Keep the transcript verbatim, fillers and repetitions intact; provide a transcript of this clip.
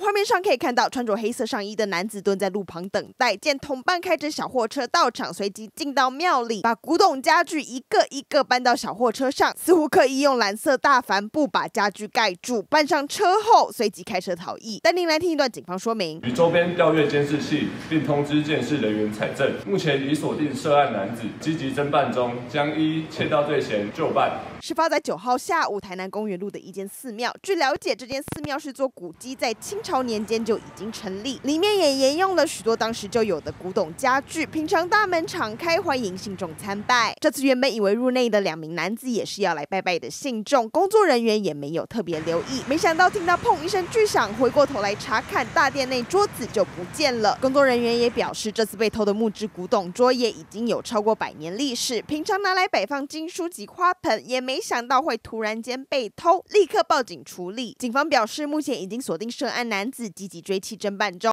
画面上可以看到，穿着黑色上衣的男子蹲在路旁等待，见同伴开着小货车到场，随即进到庙里，把古董家具一个一个搬到小货车上，似乎刻意用蓝色大帆布把家具盖住，搬上车后随即开车逃逸。带您来听一段警方说明： 于周边调阅监视器，并通知监视人员采证，目前已锁定涉案男子，积极侦办中，将依窃盗罪嫌就办。 事发在九号下午，台南公园路的一间寺庙。据了解，这间寺庙是做古迹，在清朝年间就已经成立，里面也沿用了许多当时就有的古董家具。平常大门敞开，欢迎信众参拜。这次原本以为入内的两名男子也是要来拜拜的信众，工作人员也没有特别留意，没想到听到砰一声巨响，回过头来查看，大殿内桌子就不见了。工作人员也表示，这次被偷的木质古董桌也已经有超过百年历史，平常拿来摆放经书及花盆，也没想到会突然间被偷，立刻报警处理。警方表示，目前已经锁定涉案男子，积极追缉侦办中。